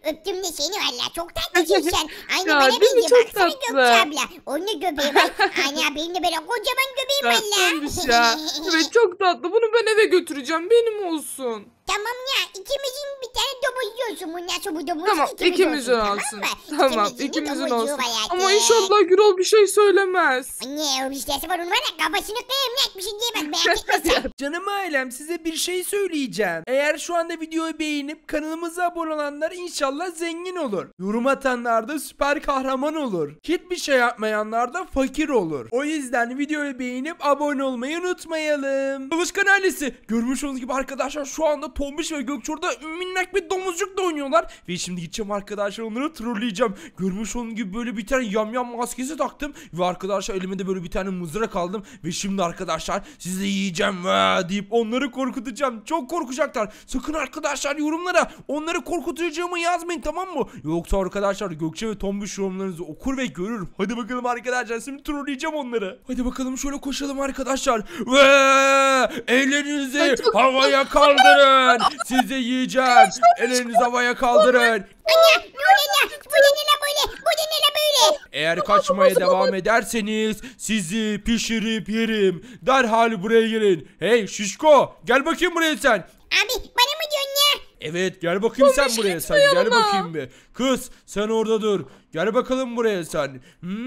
Öptüm de seni valla. Çok tatlısın sen. Aynı Ya, bana değil mi? benziyor. Çok Baksana tatlı. Gökçe abla. Onun da göbeği var. Ana benim de böyle kocaman göbeğim valla. Tatlıymış ya. Evet çok tatlı. Bunu ben eve götüreceğim. Benim olsun. Tamam ya, ikimizin bir tane domuz yiyorsun. Bu nasıl bu domuz? Tamam İkimiz ikimizin olsun, olsun. Tamam Tamam de ikimizin domuzu olsun. hayatım. Ama inşallah Gürol bir şey söylemez. Ne o işlesi var onun var ya, kafasını kıyım net bir şey diyemez, merak etme sen. Canım ailem, size bir şey söyleyeceğim. Eğer şu anda videoyu beğenip kanalımıza abone olanlar inşallah zengin olur. Yorum atanlar da süper kahraman olur. Hiçbir şey yapmayanlar da fakir olur. O yüzden videoyu beğenip abone olmayı unutmayalım. Çalışkan ailesi, görmüş olduğunuz gibi arkadaşlar şu anda Tombiş ve Gökçe orada minnak bir domuzcukla oynuyorlar. Ve şimdi gideceğim arkadaşlar, onları trolleyeceğim. Görmüş olduğunuz gibi böyle bir tane yamyam maskesi taktım. Ve arkadaşlar elime de böyle bir tane mızrak aldım. Ve şimdi arkadaşlar sizi yiyeceğim deyip onları korkutacağım. Çok korkacaklar. Sakın arkadaşlar yorumlara onları korkutacağımı yazmayın, tamam mı? Yoksa arkadaşlar Gökçe ve Tombiş yorumlarınızı okur ve görür. Hadi bakalım arkadaşlar, şimdi trolleyeceğim onları. Hadi bakalım şöyle koşalım arkadaşlar. Ve ellerinizi havaya kaldırın. Sizi yiyeceğim. Ellerinizi havaya kaldırın. Anne bu ne la? Bu ne la böyle? Bu ne la böyle? Eğer kaçmaya devam ederseniz sizi pişirip yerim. Derhal buraya gelin. Hey şişko, gel bakayım buraya sen. Abi bana mı diyorsun ya? Evet gel bakayım sen Tombiş, buraya, gitme sen gel yanıma. bakayım bir. Kız sen orada dur. Gel bakalım buraya sen.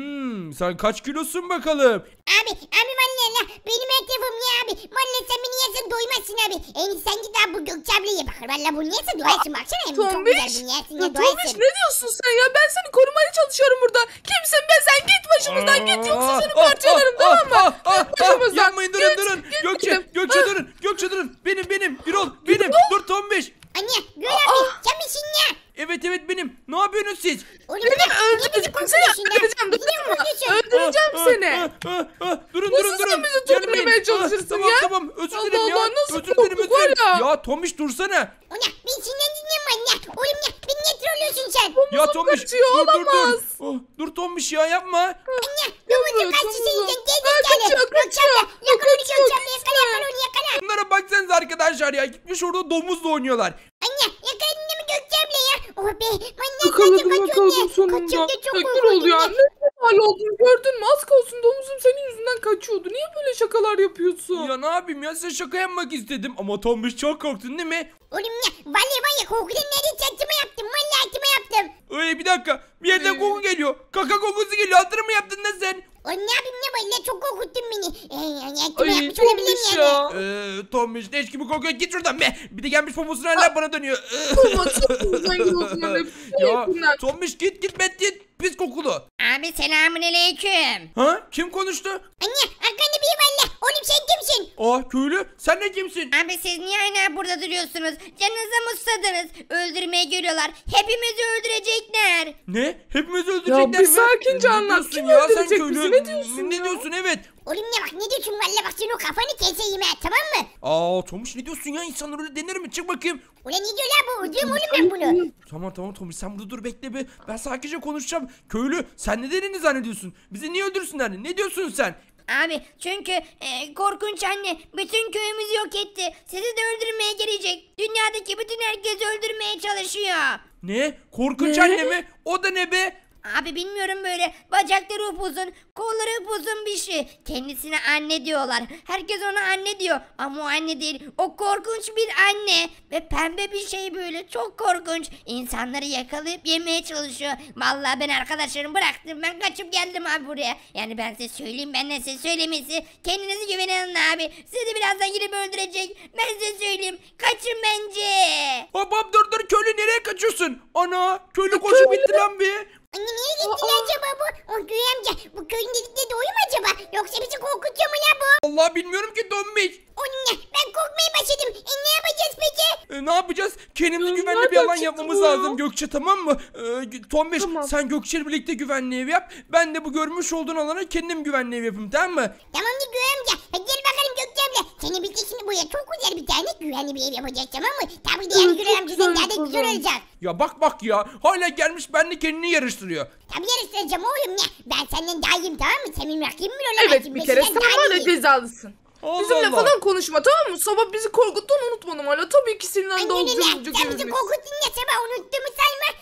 Sen kaç kilosun bakalım? Abi valla la benim etrafım ya abi. Valla sen beni yersen doymazsın abi. En iyisi sen git abi bu Gökçe ablayı bakar. Valla bu niyeyse doyarsın, baksana hem çok güzel Tombiş. bu niyeysin Ya ya Tombiş doyarsın. ne diyorsun sen ya? Ben seni korumaya çalışıyorum burada. Kimsin be sen? Git başımızdan git, yoksa seni parçalarım, tamam mı? Git başımızdan. Yapmayın, durun Git, durun. git Gökçe dedim. durun. Gökçe durun. Benim Birol benim. Dur Tombiş. Anne Gül abi sen misin ya? Evet benim. Ne yapıyorsunuz siz? Oğlum Beni bırak, niye bizi öldüreceğim. korkutuyorsun Seni ya? öldüreceğim. Bizi niye korkutuyorsun? Öldüreceğim seni. Durun Nasıl sen bizi tutuklamaya çalışırsın tamam, ya? Tamam özür Allah dilerim ya. Allah, nasıl Özür dilerim. korktuk var ya? Ya Tombiş dursana. Ona ben senden dinlemiyorum ya. Oğlum ya beni niye trollüyorsun sen? Ya Tombiş kaçıyor, olamaz. Dur Tombiş ya, yapma. Anne domuzun kaçtı domuzum. senin gerizekalı. Kaçıyor. Yakala onu Gökçe abla, yakala onu yakala. Bunlara baksanıza arkadaşlar ya, gitmiş orada domuzla oynuyorlar. Anne yakaladın değil mi Gökçe abla ya? Oh be manyak Yakaladım sonunda. Kaçıyorum da çok Tekrar korkuldum oldu ya. ya. Ne hal oldun gördün mü? Az kalsın domuzum senin yüzünden kaçıyordu. Niye böyle şakalar yapıyorsun? Ya ne yapayım ya, size şaka yapmak istedim ama Tombiş çok korktun değil mi? Oğlum ya vallahi korkudan nerede çatıma yaptım. Vallahi altıma yaptım. Bir dakika, bir yerden koku geliyor. Kaka kokusu geliyor, hatırı mı yaptın lan sen? O ne yapayım ne vallahi çok korkuttun beni. Altıma Ay yapmış olabilirim Tombiş yani. ya. Tombiş leş gibi kokuyor, git şuradan be. Bir de gelmiş poposunu hala bana dönüyor. Olmaz. Çok yüzünden giriyorsun öyle. Ya Tombiş git pis kokulu. Abi selamünaleyküm. Ha, kim konuştu? Anne arkanda biri var la. Oğlum sen kimsin? Köylü, sen de kimsin? Abi siz niye hala burada duruyorsunuz? Canınıza mı susadınız? Öldürmeye geliyorlar. Hepimizi öldürecekler. Ne? Hepimizi öldürecekler mi? bir sakince anlat. Ne diyorsun Kim ya sen öldürecek köylü? bizi? Ne diyorsun Ne ya? diyorsun, evet. Oğlum ne bak ne diyorsun valla bak senin o kafanı keseyim ha tamam mı? Tomuş ne diyorsun ya, insanlar öyle denir mi? Çık bakayım. Ulan ne diyor la bu? Öldürüm oğlum ben bunu. Tamam Tomuş, sen burada dur, bekle bir. Ben sakince konuşacağım. Köylü, sen ne dediğini zannediyorsun? Bizi niye öldürsünler? Ne diyorsun sen? Abi çünkü korkunç anne bütün köyümüzü yok etti. Sizi de öldürmeye gelecek. Dünyadaki bütün herkesi öldürmeye çalışıyor. Ne? Korkunç Ne? anne mi? O da ne be? Abi bilmiyorum böyle bacakları upuzun, kolları upuzun bir şey. Kendisine anne diyorlar. Herkes ona anne diyor ama o anne değil. O korkunç bir anne ve pembe bir şey böyle çok korkunç. İnsanları yakalayıp yemeye çalışıyor. Vallahi ben arkadaşlarımı bıraktım. Ben kaçıp geldim abi buraya. Yani ben size söyleyeyim, benden size söylemesi. Kendinizi güvenin abi. Sizi de birazdan girip öldürecek. Ben size söyleyeyim. Kaçın bence. Hop dur, köylü nereye kaçıyorsun? Ana, köylü koşup gitti lan bir. Anne nereye gitti acaba bu? O Göğe amca bu köyün dedikleri doğru mu acaba? Yoksa bizi korkutuyor mu ya bu? Allah bilmiyorum ki Tombiş. Oğlum ne? Ben korkmaya başladım. Ne yapacağız peki? Ne yapacağız? Kendimize Ya güvenli bir nereden alan çıktı yapmamız bu? lazım Gökçe, tamam mı? Tombiş, Tamam. sen Gökçe ile birlikte güvenli ev yap. Ben de bu görmüş olduğun alana kendim güvenli ev yapayım, tamam mı? Tamamdır Göğe amca. Hadi gel bakalım Gökçe abla. Seni birlikte şimdi buraya çok güzel bir tane güvenli bir ev yapacağız tamam mı? Tabii diğer Evet, Göğe çok amcadan güzel daha da güzel yapalım. olacak. Ya bak ya, hala gelmiş benimle kendini yarıştırıyor. Tabii yarıştıracağım oğlum ya. Ben senden daha iyiyim tamam mı? Senin rakibin bile olamazsın. Evet Ben bir kere senden sen daha var ya iyiyim. cezalısın. Allah Bizimle Allah. falan konuşma tamam mı? Sabah bizi korkuttun unutmadım hala. Tabii ki seninle Anne dalga öyle. Sen bizi geçeceğiz. korkuttun ya sabah unuttuğumu sayma.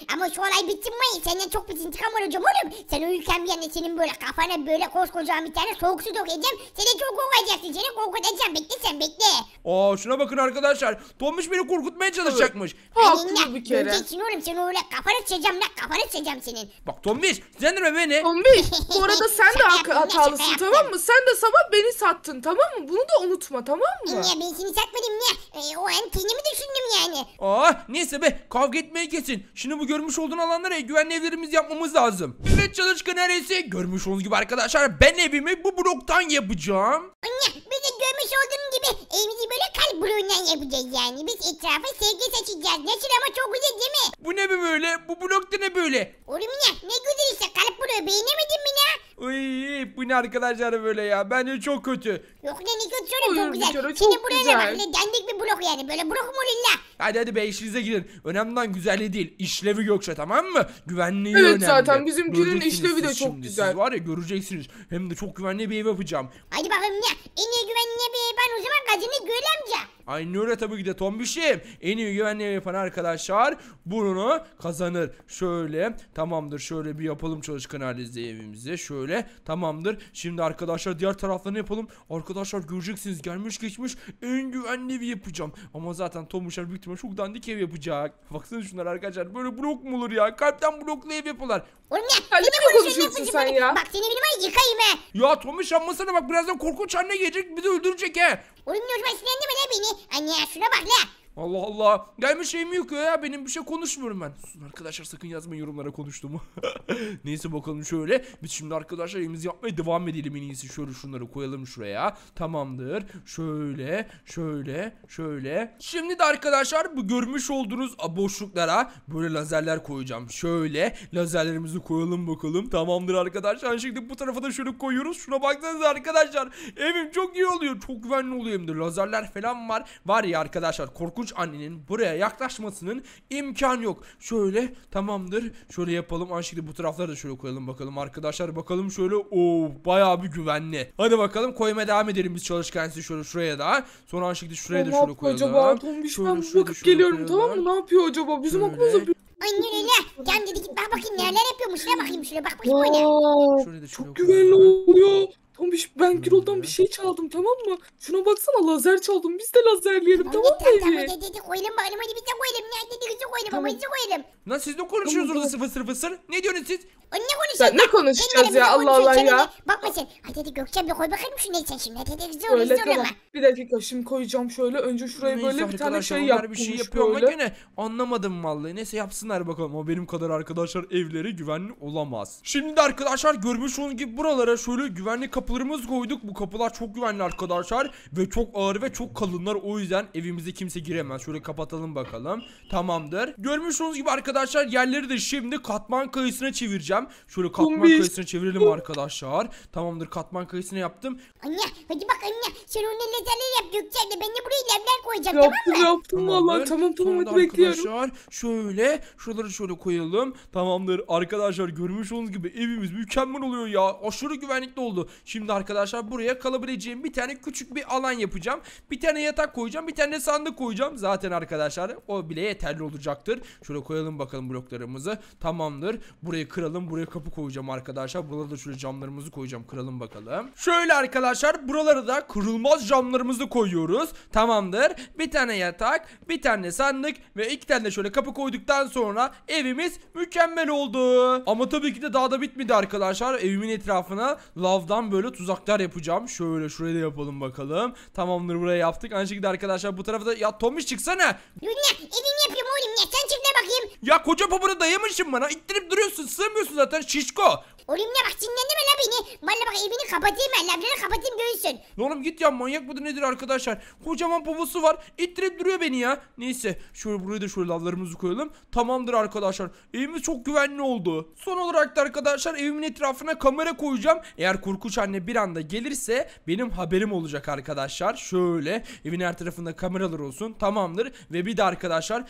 ama şu olay bitsin mi? Senden çok bir intikam alacağım oğlum. Sen uyurken bir yana senin böyle kafana böyle koskocaman bir tane soğuk su dökeceğim. Seni çok korkacaksın. Seni korkutacağım. Bekle sen bekle. Şuna bakın arkadaşlar. Tombiş beni korkutmaya çalışacakmış. Haklı bir kere. Göreceksin oğlum sen öyle kafanı sıçacağım lan. Kafanı sıçacağım senin. Bak Tombiş sendirme beni. Tombiş bu arada sen de Şaka yaptım, hatalısın şaka tamam yaptım. mı? Sen de sabah beni sattın tamam mı? Bunu da unutma tamam mı? Ya ben seni satmadım ya. O an kendimi düşündüm yani. Neyse be kavga etmeyi kesin. Şimdi bu görmüş olduğun alanlara güvenli evlerimizi yapmamız lazım. Evet çalışkan neresi? Görmüş olduğunuz gibi arkadaşlar ben evimi bu bloktan yapacağım. Anne biz de görmüş olduğun gibi evimizi böyle kalp bloğundan yapacağız yani. Biz etrafa sevgi saçacağız. Nasıl ama çok güzel değil mi? Bu ne be böyle? Bu blokta ne böyle? Oğlum ya ne güzel işte kalp bloğu beğenemedin mi ya? Ay, bu ne arkadaşlar böyle ya? Bence çok kötü. Yok ne kötü şöyle Hayır, çok bir güzel. kere Senin çok buraya güzel. bak ne dandik bir blok yani. Böyle blok mu olur la? Hadi be işinize gidin. Önemli olan güzelliği değil. İşlevi yoksa tamam mı? Güvenliği Evet, önemli. zaten bizimkinin Göreceksiniz işlevi de siz çok şimdi. güzel. Siz var ya göreceksiniz. Hem de çok güvenli bir ev yapacağım. Hadi bakalım ya. En iyi güvenliğe bir ben o zaman gazını Gül amca. Aynı öyle tabii ki de Tombiş'im. En iyi güvenli ev yapan arkadaşlar bunu kazanır. Şöyle tamamdır. Şöyle bir yapalım çalışkan ailesi evimizi. Şöyle tamamdır. Şimdi arkadaşlar diğer taraflarını yapalım. Arkadaşlar göreceksiniz gelmiş geçmiş en güvenli evi yapacağım. Ama zaten Tombiş'ler büyük ihtimalle çok dandik ev yapacak. Baksana şunlar arkadaşlar. Böyle blok mu olur ya? Kalpten bloklu ev yapıyorlar. Oğlum ya. Ya ne ne konuşuyorsun yapıyorsun sen bana? ya? Bak seni benim var yıkayım he. Ya Tombiş yapmasana bak birazdan korkunç anne gelecek bizi öldürecek he. Oğlum ne zaman sinirlendirme la beni. Anne ya şuna bak la. Allah Allah. Gelmiş evimi yıkıyor ya. Benim bir şey konuşmuyorum ben. Susun arkadaşlar sakın yazmayın yorumlara konuştuğumu. Neyse bakalım şöyle. Biz şimdi arkadaşlar evimizi yapmaya devam edelim en iyisi. Şöyle şunları koyalım şuraya. Tamamdır. Şöyle. Şöyle. Şöyle. Şimdi de arkadaşlar bu görmüş olduğunuz boşluklara böyle lazerler koyacağım. Şöyle lazerlerimizi koyalım bakalım. Tamamdır arkadaşlar. Şimdi bu tarafa da şöyle koyuyoruz. Şuna baksanıza arkadaşlar. Evim çok iyi oluyor. Çok güvenli oluyor hem de. Lazerler falan var. Var ya arkadaşlar korkunç annenin buraya yaklaşmasının imkan yok. Şöyle tamamdır. Şöyle yapalım. Aynı şekilde bu tarafları da şöyle koyalım bakalım arkadaşlar. Bakalım şöyle. Bayağı bir güvenli. Hadi bakalım koymaya devam edelim biz çalışkan şöyle şuraya da. Sonra aynı şekilde şuraya da Ne şöyle yapıyor koyalım. acaba? Tombiş ben Şöyle, bakıp şöyle geliyorum koyalım. tamam mı? Ne yapıyor acaba? Bizim Şöyle. aklımıza bir... Anne öyle la. Can dedi git bak bakayım neler yapıyormuş la bakayım şöyle bak bakayım öyle. Şöyle de şöyle Çok güvenli koyalım. oluyor. Tombiş ben Şöyle. Gürol'dan bir şey çaldım tamam mı? Şuna baksana lazer çaldım. Biz de lazerleyelim tamam mı Tamam evi? dedi koyalım bakalım hadi biz de koyalım. Ne dedi kızı koyalım Tamam. babacı koyalım. Lan siz ne konuşuyorsunuz Tamam, orada fısır fısır? Ne diyorsunuz siz? O ne Ya konuşuyorsun? ne konuşacağız ya Allah Allah ya. Bakma sen. Hadi hadi Gökçen bir koy bakalım şunu sen şimdi. Hadi kızı Öyle orası tamam. ama. Bir dakika şimdi koyacağım şöyle. Önce şuraya Neyse böyle bir tane arkadaşlar, şey onlar yapmış bir şey yapıyor ama böyle. gene anlamadım vallahi. Neyse yapsınlar bakalım. Ama benim kadar arkadaşlar evleri güvenli olamaz. Şimdi de arkadaşlar görmüş olduğunuz gibi buralara şöyle güvenli kapılarımız koyduk. Bu kapılar çok güvenli arkadaşlar ve çok ağır ve çok kalınlar. O yüzden evimize kimse giremez. Şöyle kapatalım bakalım. Tamamdır. Görmüş olduğunuz gibi arkadaşlar yerleri de şimdi katman kayısına çevireceğim. Şöyle katman Tombiş. kayısına çevirelim arkadaşlar. Tamamdır katman kayısına yaptım. Anne hadi bak anne. Sen onun lazerleri yap Gökçen de. Ben de buraya lemler koyacağım tamam Yaptım mı? yaptım vallahi tamam Sonra da hadi bekliyorum. arkadaşlar şöyle şuraları şöyle koyalım. Tamamdır arkadaşlar görmüş olduğunuz gibi evimiz mükemmel oluyor ya. Aşırı güvenlikli oldu. Şimdi arkadaşlar buraya kalabileceğim bir tane küçük bir alan yapacağım. Bir tane yatak koyacağım. Bir tane sandık koyacağım. Zaten arkadaşlar o bile yeterli olacaktır. Şöyle koyalım bakalım bloklarımızı. Tamamdır. Burayı kıralım. Buraya kapı koyacağım arkadaşlar. Buralara da şöyle camlarımızı koyacağım. Kıralım bakalım. Şöyle arkadaşlar buralara da kırılmaz camlarımızı koyuyoruz. Tamamdır. Bir tane yatak, bir tane sandık ve iki tane de şöyle kapı koyduktan sonra evimiz mükemmel oldu. Ama tabii ki de daha da bitmedi arkadaşlar. Evimin etrafına lavdan böyle tuzaklar yapacağım. Şöyle şuraya da yapalım bakalım. Tamamdır buraya yaptık. Aynı şekilde arkadaşlar bu tarafa da ya Tomiş çıksana. Dünya evimi yapıyorum oğlum ya. Sen çık ne bakayım. Ya koca pabuğunu dayamışsın bana. İttirip duruyorsun. Sığmıyorsun zaten şişko. Oğlum ne bak sinirlendirme la beni. Valla bak evini kapatayım ben. Lamları kapatayım göğüsün. Oğlum git ya manyak mıdır nedir arkadaşlar? Kocaman poposu var. İttirip duruyor beni ya. Neyse şöyle buraya da şöyle lavlarımızı koyalım. Tamamdır arkadaşlar. Evimiz çok güvenli oldu. Son olarak da arkadaşlar evimin etrafına kamera koyacağım. Eğer korkunç anne bir anda gelirse benim haberim olacak arkadaşlar. Şöyle evin her tarafında kameralar olsun. Tamamdır. Ve bir de arkadaşlar evin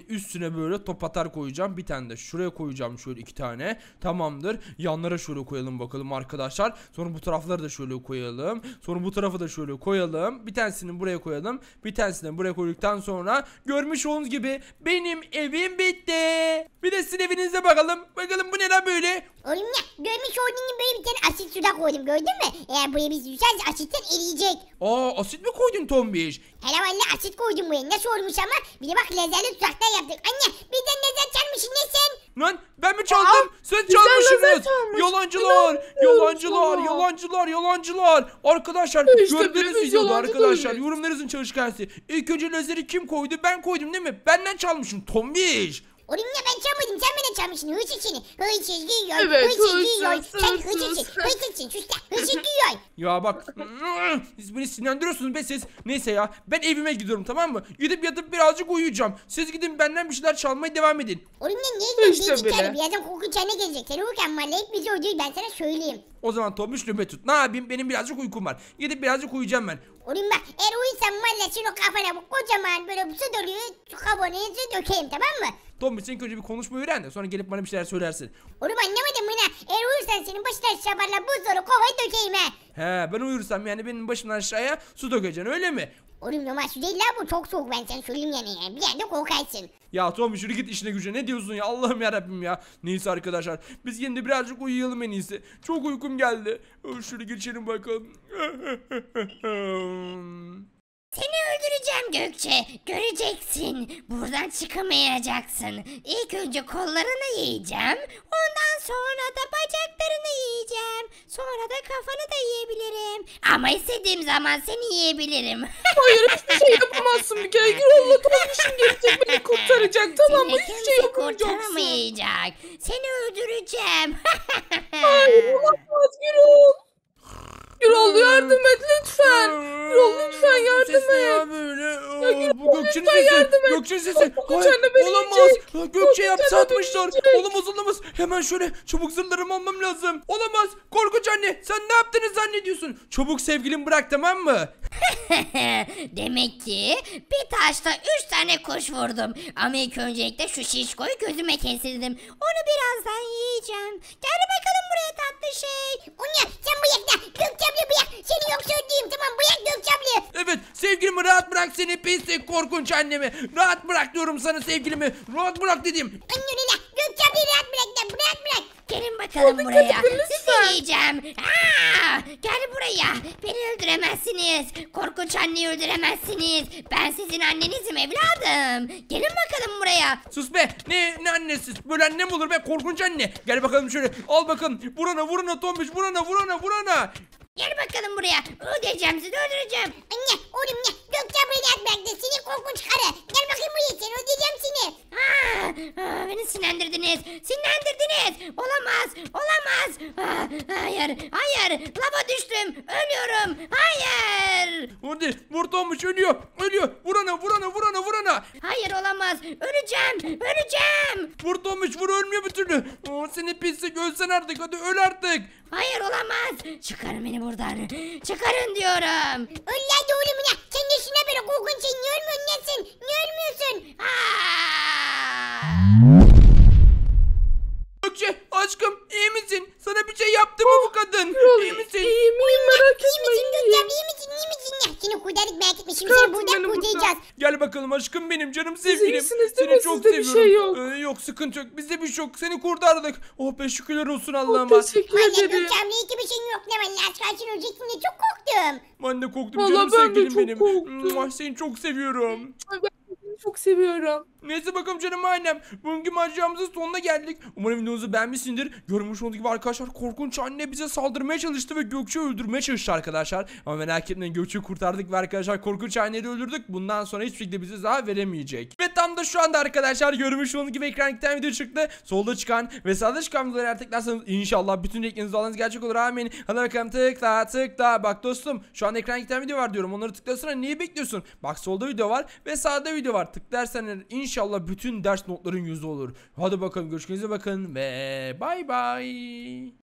evin üstüne böyle top atar koyacağım. Bir tane de şuraya koyacağım, şöyle 2 tane. Tamamdır. Yanlara şöyle koyalım bakalım arkadaşlar. Sonra bu tarafları da şöyle koyalım. Sonra bu tarafı da şöyle koyalım. Bir tanesini buraya koyalım. Bir tanesini buraya koyduktan sonra görmüş olduğunuz gibi benim evim bitti. Bir de sizin evinize bakalım. Bakalım bu ne lan böyle? Oğlum ya görmüş olduğun gibi böyle bir tane asit suda koydum gördün mü? Eğer buraya biz düşerse asitten eriyecek. Aa, asit mi koydun Tombiş? Hele valla asit koydum buraya nasıl olmuş ama. Bir de bak lazerli tuzaklar yaptık. Anne bizden lazer çalmışsın ne sen? Lan ben mi çaldım? Sen bizden lazer çalmışsınız. çalmış. Yalancılar, İnanmıyorum yalancılar, sana. yalancılar, yalancılar. Arkadaşlar İşte gördüğünüz biz videoda yalancı arkadaşlar değiliz. yorumlarınızın çalışkansı. İlk önce lazeri kim koydu? Ben koydum değil mi? Benden çalmışım Tombiş. Oğlum ya ben çalmadım sen bana çalmışsın hırsız seni. Hırsız yiyor. Evet, hırsız yiyor. hırsız, Sen hırsız. hırsızsın. Hırsızsın sus lan hırsız yiyor. Ya bak siz beni sinirlendiriyorsunuz be siz. Neyse ya ben evime gidiyorum, tamam mı? Gidip yatıp birazcık uyuyacağım. Siz gidin benden bir şeyler çalmaya devam edin. Oğlum ya niye İşte gidiyorsun? bile. Birazdan korku çayına gelecek. Sen uyurken mallayıp bizi öldürür ben sana söyleyeyim. O zaman Tombiş nöbet tut. Ne yapayım? Benim birazcık uykum var. Gidip birazcık uyuyacağım ben. Oğlum bak eğer uyursan valla senin o kafana bu kocaman böyle su doluyor. Su kabuğunu su dökeyim tamam mı? Tombiş sen ilk önce bir konuşmayı öğren de sonra gelip bana bir şeyler söylersin. Oğlum anlamadım mı ne? Eğer uyursan senin başına şabarla buzdolabı kovayı dökeyim he. He, ben uyursam yani benim başımdan aşağıya su dökeceksin öyle mi? Oğlum normal su değil la bu çok soğuk ben sana söyleyeyim yani. Bir yerde korkarsın. Ya Tombiş yürü git işine gücüne, ne diyorsun ya, Allah'ım yarabbim ya. Neyse arkadaşlar biz yine de birazcık uyuyalım en iyisi. Çok uykum geldi. Şöyle geçelim bakalım. Seni öldüreceğim Gökçe. Göreceksin. Buradan çıkamayacaksın. İlk önce kollarını yiyeceğim. Ondan sonra da bacaklarını yiyeceğim. Sonra da kafanı da yiyebilirim. Ama istediğim zaman seni yiyebilirim. Hayır hiçbir şey yapamazsın bir kere. Gürol'la Tombiş'im gelecek beni kurtaracak tamam mı? Seni Hiçbir şey kimse yapamayacaksın. kurtaramayacak. Seni öldüreceğim. Hayır olamaz Gürol. Gürol yardım et lütfen. Gürol lütfen yardım Ses ne et. ya böyle? Gürol, Bu Gökçe'nin lütfen sesi. yardım et. Gökçe'nin sesi. Korkunç Hayır, anne beni olamaz. yiyecek. Gökçe'yi hapse Korkunç anne atmışlar. beni yiyecek. Olamaz olamaz. Hemen şöyle çabuk zırhlarımı almam lazım. Olamaz. Korkunç anne sen ne yaptığını zannediyorsun? Çabuk sevgilimi bırak, tamam mı? Demek ki bir taşla 3 tane kuş vurdum. Ama ilk öncelikle şu şişkoyu gözüme kestirdim. Onu birazdan yiyeceğim. Gel bakalım buraya tatlı şey. Unya sen bıyıkla. Gökçemli bıyık. Seni yoksa öldüreyim tamam bıyık Gökçemli. Evet, sevgilimi rahat bırak, seni pislik korkunç annemi. Rahat bırak diyorum sana, sevgilimi. Rahat bırak dedim. Anne ne? Gökçemli rahat bırak lan rahat bırak. Gelin bakalım Hadi buraya. gidin lütfen. Sizi yiyeceğim. Aa, gel buraya. Beni öldüremezsiniz. Korkunç anneyi öldüremezsiniz. Ben sizin annenizim evladım. Gelin bakalım buraya. Sus be, ne annesi, böyle annem olur be, korkunç anne. Gel bakalım şöyle, al bakalım. Vurana Tombiş, vurana. Gel bakalım buraya. Öldüreceğim sizi öldüreceğim. Anne oğlum ne? Gökçemli rahat bırak da seni korkunç karı. Gel bakayım buraya seni öldüreceğim seni. Beni sinirlendirdiniz. Olamaz. Hayır. Lava düştüm. Ölüyorum. Hayır. Hadi vur Tombiş, ölüyor. Vurana. Hayır olamaz. Öleceğim. Vur Tombiş, vur, ölmüyor bir türlü. Seni pislik, ölsen artık, hadi öl artık. Hayır olamaz. Çıkarın beni buradan. Çıkarın diyorum. Öl lan oğlum ne? Sen de şuna böyle korkunç şey niye ölmüyorsun nesin? Niye ölmüyorsun? Gökçe aşkım, iyi misin? Sana bir şey yaptı mı bu kadın? Gürol İyi misin? iyiyim merak İyi etme misin iyiyim. Gökçemli iyi misin? Ya seni kurtardık merak etme şimdi seni Çıkartın buradan beni buradan. kurtaracağız. Gel bakalım aşkım benim, canım sevgilim. iyisiniz değil Seni mi? çok Sizde bir seviyorum. şey yok. Yok, sıkıntı yok. Bizde bir şey yok. Seni kurtardık. Oh be, şükürler olsun Allah'ıma. Teşekkür Valla ederim. Gökçemli iyi ki bir şeyin yok ne valla az kalsın öleceksin diye çok korktum. Ben de korktum Vallahi canım ben de sevgilim çok benim. korktum. Muah, seni çok seviyorum. Ay, ben seni çok seviyorum. Neyse bakalım canım annem. Bugünkü maceramızın sonuna geldik. Umarım videomuzu beğenmişsindir. Görmüş olduğunuz gibi arkadaşlar, korkunç anne bize saldırmaya çalıştı ve Gökçe'yi öldürmeye çalıştı arkadaşlar. Ama merak etmeyin, Gökçe'yi kurtardık ve arkadaşlar korkunç anneyi de öldürdük. Bundan sonra hiçbir şekilde bize zarar veremeyecek. Ve tam da şu anda arkadaşlar görmüş olduğunuz gibi ekrana iki tane video çıktı. Solda çıkan ve sağda çıkan videoları eğer tıklarsanız inşallah bütün dilekleriniz dualarınız gerçek olur, amin. Hadi bakalım tıkla. Bak dostum, şu an ekrana iki tane video var diyorum. Onları tıklasana, niye bekliyorsun? Bak solda video var ve sağda video var. Tıklarsan inşallah bütün ders notların yüzü olur. Hadi bakalım, görüşürüz, bakın ve bay bay.